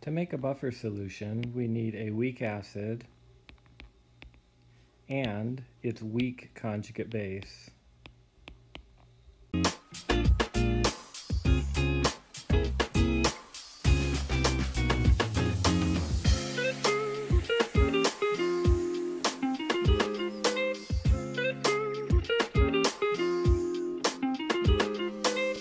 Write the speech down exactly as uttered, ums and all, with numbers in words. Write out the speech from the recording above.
To make a buffer solution, we need a weak acid and its weak conjugate base.